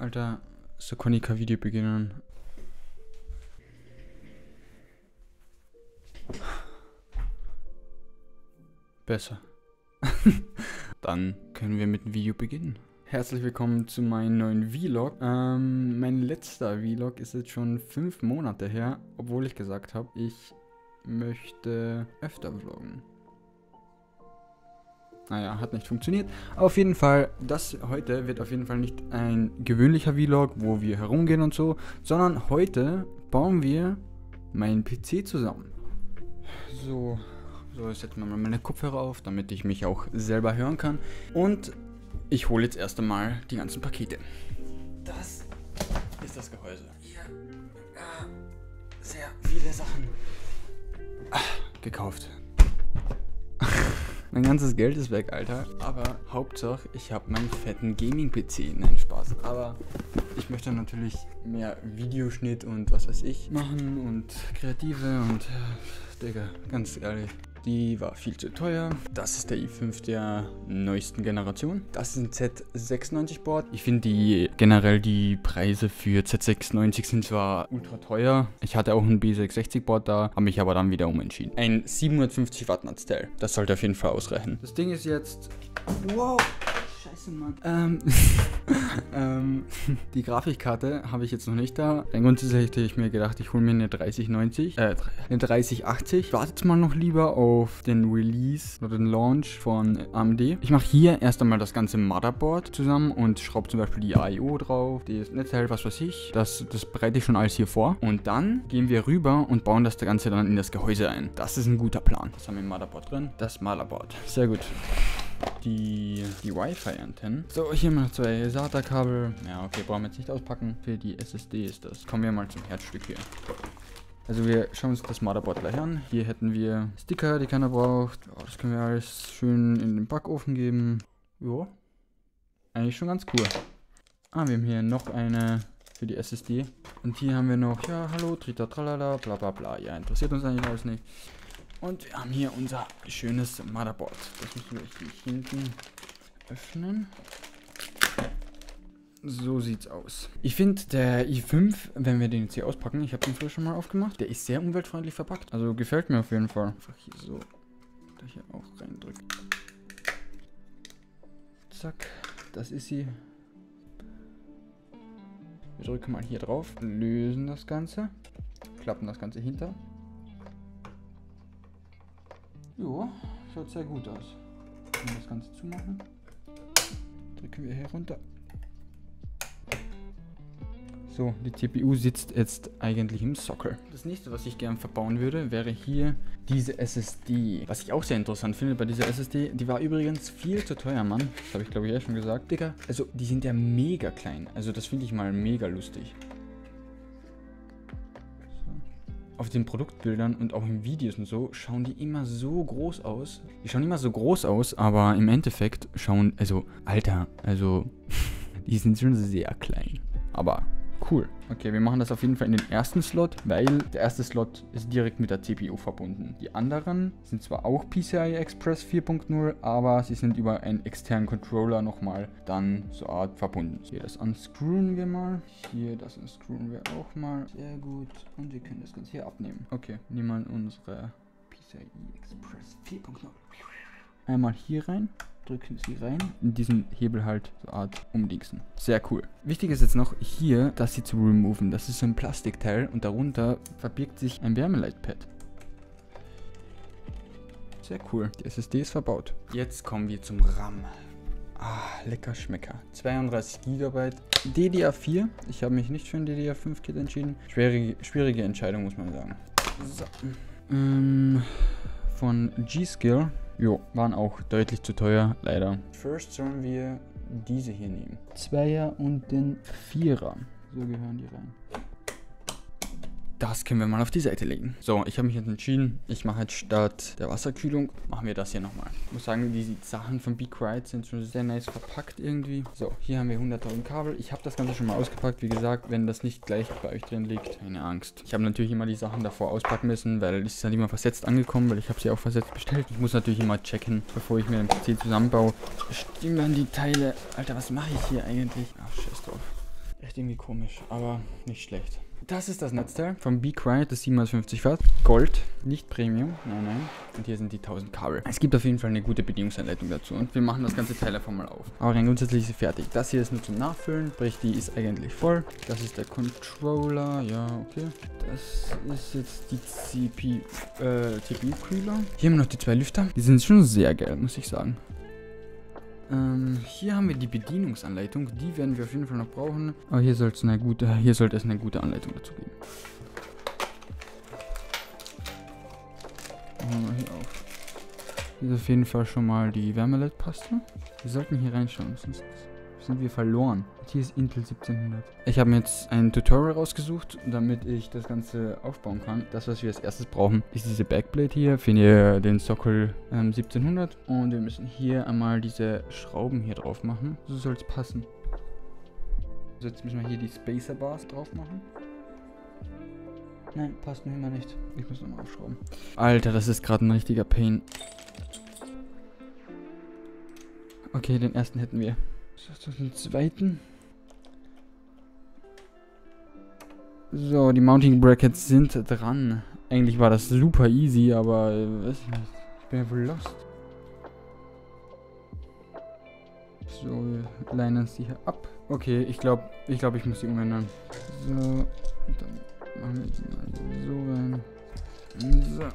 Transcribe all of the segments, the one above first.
Alter, so kann ich kein Video beginnen. Besser. Dann können wir mit dem Video beginnen. Herzlich willkommen zu meinem neuen Vlog. Mein letzter Vlog ist jetzt schon 5 Monate her, obwohl ich gesagt habe, ich möchte öfter vloggen. Naja, hat nicht funktioniert. Aber auf jeden Fall, das heute wird auf jeden Fall nicht ein gewöhnlicher Vlog, wo wir herumgehen und so, sondern heute bauen wir meinen PC zusammen. So, jetzt setzen wir mal meine Kopfhörer auf, damit ich mich auch selber hören kann. Und ich hole jetzt erst einmal die ganzen Pakete. Das ist das Gehäuse. Hier, sehr viele Sachen gekauft. Mein ganzes Geld ist weg, Alter. Aber Hauptsache, ich habe meinen fetten Gaming-PC. Nein, Spaß. Aber ich möchte natürlich mehr Videoschnitt und was weiß ich machen und Kreative und Digga, ganz ehrlich. Die war viel zu teuer. Das ist der i5 der neuesten Generation. Das ist ein Z96 Board. Ich finde generell die Preise für Z96 sind zwar ultra teuer. Ich hatte auch ein B660 Board da, habe mich aber dann wieder umentschieden. Ein 750 Watt Netzteil. Das sollte auf jeden Fall ausreichen. Das Ding ist jetzt... Wow! Scheiße, Mann. Die Grafikkarte habe ich jetzt noch nicht da. Grundsätzlich hätte ich mir gedacht, ich hole mir eine 3080. Ich warte jetzt mal noch lieber auf den Release oder den Launch von AMD. Ich mache hier erst einmal das ganze Motherboard zusammen und schraube zum Beispiel die AIO drauf, das Netzteil, was weiß ich. Das bereite ich schon alles hier vor. Und dann gehen wir rüber und bauen das Ganze dann in das Gehäuse ein. Das ist ein guter Plan. Was haben wir im Motherboard drin? Das Motherboard. Sehr gut. Die Wi-Fi-Antennen. So, hier mal 2 SATA-Kabel. Ja, okay, brauchen wir jetzt nicht auspacken. Für die SSD ist das. Kommen wir mal zum Herzstück hier. Also wir schauen uns das Motherboard gleich an. Hier hätten wir Sticker, die keiner braucht. Oh, das können wir alles schön in den Backofen geben. Jo. Eigentlich schon ganz cool. Ah, wir haben hier noch eine für die SSD. Und hier haben wir noch, ja, hallo, Trita, tralala, bla bla bla. Ja, interessiert uns eigentlich alles nicht. Und wir haben hier unser schönes Motherboard. Das müssen wir hier hinten öffnen. So sieht's aus. Ich finde, der i5, wenn wir den jetzt hier auspacken, ich habe den früher schon mal aufgemacht, der ist sehr umweltfreundlich verpackt. Also gefällt mir auf jeden Fall. Einfach hier so, da hier auch reindrücken. Zack, das ist sie. Wir drücken mal hier drauf, lösen das Ganze, klappen das Ganze hinter. Jo, schaut sehr gut aus. Können das Ganze zumachen. Drücken wir hier runter. So, die CPU sitzt jetzt eigentlich im Sockel. Das nächste, was ich gern verbauen würde, wäre hier diese SSD. Was ich auch sehr interessant finde bei dieser SSD, die war übrigens viel zu teuer, Mann. Das habe ich glaube ich schon gesagt. Digga, also die sind ja mega klein. Also das finde ich mal mega lustig. Auf den Produktbildern und auch in Videos und so schauen die immer so groß aus. Die schauen immer so groß aus, aber im Endeffekt schauen, also, Alter, also, die sind schon sehr klein. Aber cool. Okay, wir machen das auf jeden Fall in den ersten Slot, weil der erste Slot ist direkt mit der CPU verbunden. Die anderen sind zwar auch PCI Express 4.0, aber sie sind über einen externen Controller nochmal dann so Art verbunden. Hier, das unscrewen wir mal. Hier, das unscrewen wir auch mal. Sehr gut. Und wir können das Ganze hier abnehmen. Okay, nehmen wir unsere PCI Express 4.0. Einmal hier rein. Drücken sie rein, in diesen Hebel halt so Art umdingsen. Sehr cool. Wichtig ist jetzt noch hier, das hier zu removen. Das ist so ein Plastikteil und darunter verbirgt sich ein Wärmeleitpad. Sehr cool. Die SSD ist verbaut. Jetzt kommen wir zum RAM. Ah, lecker Schmecker. 32 GB. DDR4. Ich habe mich nicht für ein DDR5-Kit entschieden. Schwierige Entscheidung, muss man sagen. So. Von G-Skill. Jo, waren auch deutlich zu teuer, leider. First sollen wir diese hier nehmen. 2er und den 4er. So gehören die rein. Das können wir mal auf die Seite legen. So, ich habe mich jetzt entschieden, ich mache jetzt statt der Wasserkühlung, machen wir das hier nochmal. Ich muss sagen, die Sachen von Be Quiet sind schon sehr nice verpackt irgendwie. So, hier haben wir 100.000 Kabel. Ich habe das Ganze schon mal ausgepackt. Wie gesagt, wenn das nicht gleich bei euch drin liegt, keine Angst. Ich habe natürlich immer die Sachen davor auspacken müssen, weil es ist halt immer versetzt angekommen, weil ich habe sie auch versetzt bestellt. Ich muss natürlich immer checken, bevor ich mir den PC zusammenbaue. Stimmen dann die Teile. Alter, was mache ich hier eigentlich? Ach, scheiß drauf. echt irgendwie komisch, aber nicht schlecht. Das ist das Netzteil vom Be Quiet, das 750 Watt. Gold, nicht Premium, nein. Und hier sind die 1000 Kabel. Es gibt auf jeden Fall eine gute Bedienungsanleitung dazu und wir machen das ganze Teil einfach mal auf. Aber rein grundsätzlich ist sie fertig. Das hier ist nur zum Nachfüllen, sprich die ist eigentlich voll. Das ist der Controller, ja okay. Das ist jetzt die CPU-Kühler. Hier haben wir noch die 2 Lüfter. Die sind schon sehr geil, muss ich sagen. Hier haben wir die Bedienungsanleitung, die werden wir auf jeden Fall noch brauchen. Aber hier sollte es eine gute Anleitung dazu geben. Machen wir hier auf. Hier ist auf jeden Fall schon mal die Wärmeleitpaste. Wir sollten hier reinschauen, sonst sind wir verloren. Und hier ist Intel 1700. Ich habe mir jetzt ein Tutorial rausgesucht, damit ich das Ganze aufbauen kann. Das, was wir als erstes brauchen, ist diese Backplate hier für den Sockel 1700. Und wir müssen hier einmal diese Schrauben hier drauf machen. So soll es passen. Also jetzt müssen wir hier die Spacer Bars drauf machen. Nein, passt noch immer nicht. Ich muss nochmal aufschrauben. Alter, das ist gerade ein richtiger Pain. Okay, den ersten hätten wir. So, den zweiten. So, die Mounting Brackets sind dran. Eigentlich war das super easy, aber weiß ich nicht. Ich bin ja wohl lost. So, wir linen sie hier ab. Okay, ich glaube, ich muss die umändern. So, dann machen wir die mal so rein. So.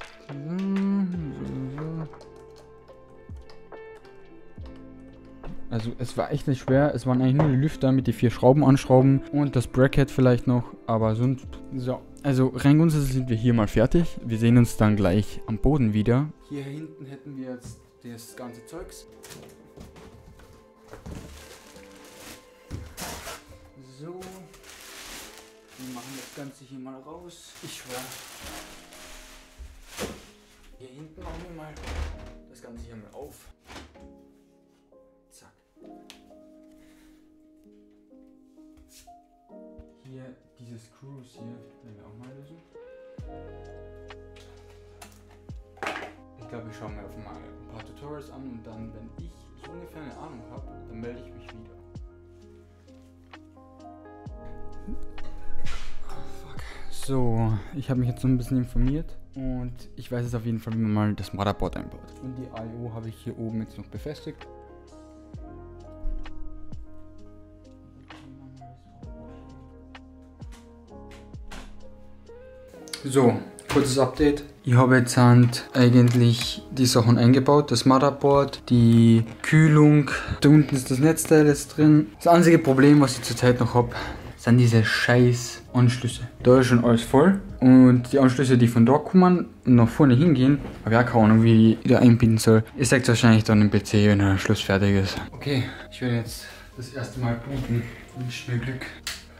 Also es war echt nicht schwer, es waren eigentlich nur die Lüfter mit die 4 Schrauben anschrauben und das Bracket vielleicht noch, aber sonst so. Also rein grundsätzlich sind wir hier mal fertig. Wir sehen uns dann gleich am Boden wieder. Hier hinten hätten wir jetzt das ganze Zeugs. So. Wir machen das Ganze hier mal raus. Ich schwöre. Hier hinten machen wir mal das Ganze hier mal auf. Zack. Hier diese Screws hier werden wir auch mal lösen. Ich glaube, ich schaue mir einfach mal ein paar Tutorials an und dann, wenn ich so ungefähr eine Ahnung habe, dann melde ich mich wieder. So, ich habe mich jetzt so ein bisschen informiert und ich weiß jetzt auf jeden Fall, wie man mal das Motherboard einbaut. Und die I/O habe ich hier oben jetzt noch befestigt. So, kurzes Update. Ich habe jetzt eigentlich die Sachen eingebaut, das Motherboard, die Kühlung, da unten ist das Netzteil jetzt drin. Das einzige Problem, was ich zurzeit noch habe, sind diese scheiß Anschlüsse. Da ist schon alles voll und die Anschlüsse, die von da kommen und nach vorne hingehen, habe ich auch keine Ahnung, wie ich da einbinden soll. Ihr seht es wahrscheinlich dann im PC, wenn der Schluss fertig ist. Okay, ich werde jetzt das erste Mal booten. Wünscht mir Glück.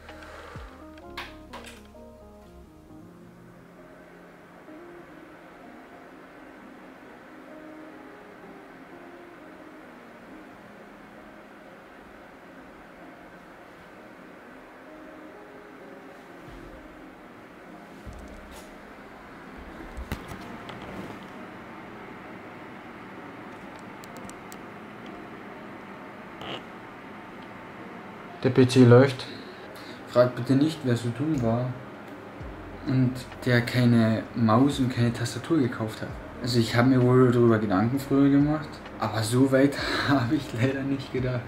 Der PC läuft. Fragt bitte nicht, wer so dumm war und der keine Maus und keine Tastatur gekauft hat. Also ich habe mir wohl darüber Gedanken früher gemacht, aber so weit habe ich leider nicht gedacht.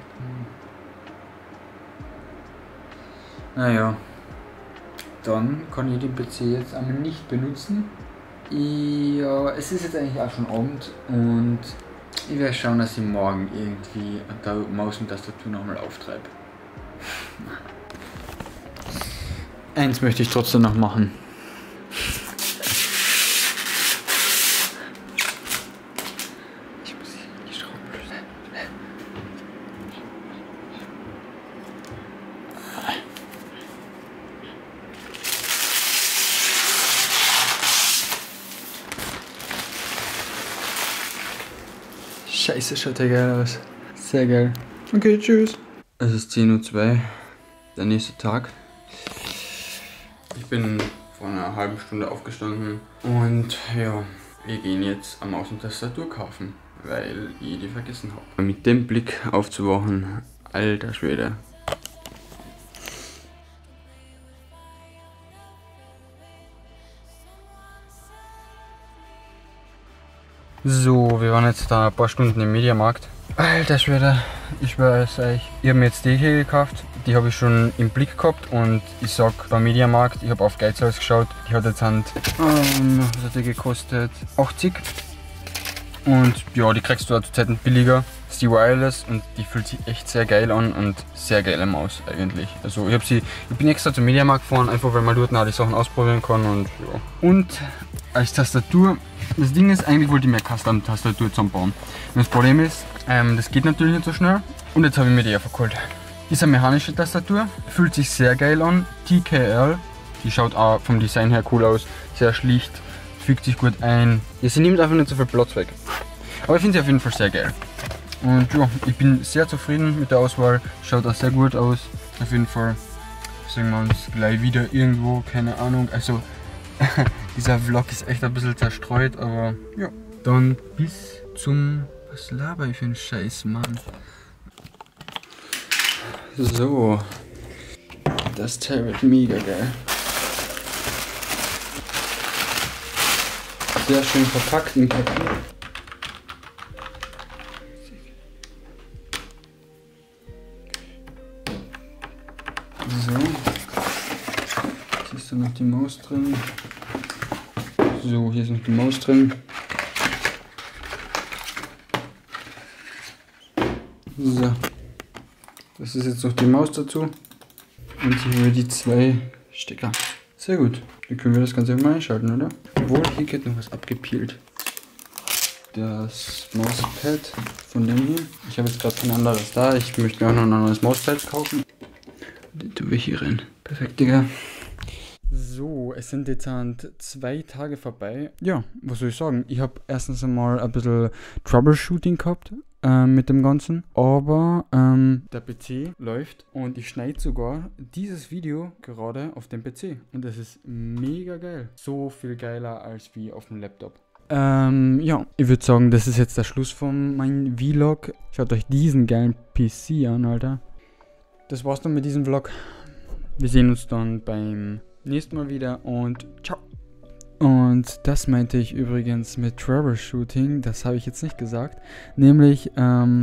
Naja, dann kann ich den PC jetzt einmal nicht benutzen. Ja, es ist jetzt eigentlich auch schon Abend und ich werde schauen, dass ich morgen irgendwie Maus und Tastatur nochmal auftreibe. Eins möchte ich trotzdem noch machen. Ich muss hier die Schrauben lösen. Scheiße, schaut ja geil aus. Sehr geil. Okay, tschüss. Es ist 10:02 Uhr, der nächste Tag. Ich bin vor einer halben Stunde aufgestanden und ja, wir gehen jetzt am Maus und Tastatur kaufen, weil ich die vergessen habe. Mit dem Blick aufzuwachen, alter Schwede. So, wir waren jetzt da ein paar Stunden im Mediamarkt. Alter Schwede, ich weiß euch, ich habe mir jetzt die hier gekauft. Die habe ich schon im Blick gehabt und ich sag beim Mediamarkt, ich habe auf Geizhals geschaut, die hat jetzt was hat die gekostet? 80. Und ja, die kriegst du auch zur Zeit billiger. Das ist die Wireless und die fühlt sich echt sehr geil an und sehr geile Maus eigentlich. Also ich bin extra zum Mediamarkt gefahren, einfach weil man dort auch die Sachen ausprobieren kann und ja. Und als Tastatur, das Ding ist, eigentlich wollte ich mir eine Custom-Tastatur zusammenbauen. Und das Problem ist, das geht natürlich nicht so schnell und jetzt habe ich mir die einfach geholt. Die ist eine mechanische Tastatur, fühlt sich sehr geil an, TKL, die schaut auch vom Design her cool aus, sehr schlicht, fügt sich gut ein. Ja, sie nimmt einfach nicht so viel Platz weg. Aber ich finde sie auf jeden Fall sehr geil. Und ja, ich bin sehr zufrieden mit der Auswahl, schaut auch sehr gut aus. Auf jeden Fall sehen wir uns gleich wieder irgendwo, keine Ahnung. Also dieser Vlog ist echt ein bisschen zerstreut, aber ja. Dann bis zum... Was laber ich für einen Scheiß, Mann? So. Das Teil wird mega geil. Sehr schön verpackt in Papier. So. Hier ist dann noch die Maus drin. So, hier ist noch die Maus drin. So. Das ist jetzt noch die Maus dazu. Und hier haben wir die 2 Stecker. Sehr gut. Dann können wir das Ganze mal einschalten, oder? Obwohl, hier geht noch was abgepielt. Das Mauspad von dem hier. Ich habe jetzt gerade kein anderes da. Ich möchte mir auch noch ein anderes Mauspad kaufen. Die tue ich hier rein. Perfekt, Digga. So, es sind jetzt 2 Tage vorbei. Ja, was soll ich sagen? Ich habe erstens einmal ein bisschen Troubleshooting gehabt mit dem Ganzen. Aber der PC läuft und ich schneide sogar dieses Video gerade auf dem PC. Und das ist mega geil. So viel geiler als wie auf dem Laptop. Ja, ich würde sagen, das ist jetzt der Schluss von meinem Vlog. Schaut euch diesen geilen PC an, Alter. Das war's dann mit diesem Vlog. Wir sehen uns dann beim nächsten Mal wieder und ciao. Und das meinte ich übrigens mit Troubleshooting, das habe ich jetzt nicht gesagt. Nämlich,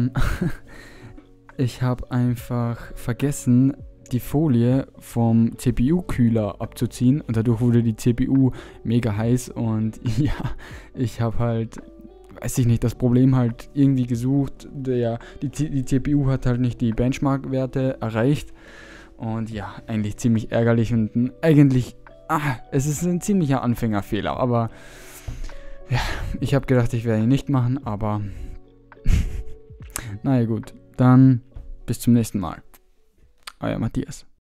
ich habe einfach vergessen, die Folie vom CPU-Kühler abzuziehen und dadurch wurde die CPU mega heiß und ja, ich habe halt, weiß ich nicht, das Problem halt irgendwie gesucht. Die CPU hat halt nicht die Benchmark-Werte erreicht und ja, eigentlich ziemlich ärgerlich und eigentlich, es ist ein ziemlicher Anfängerfehler, aber ja, ich habe gedacht, ich werde ihn nicht machen, aber naja gut, dann bis zum nächsten Mal. Euer Matthias.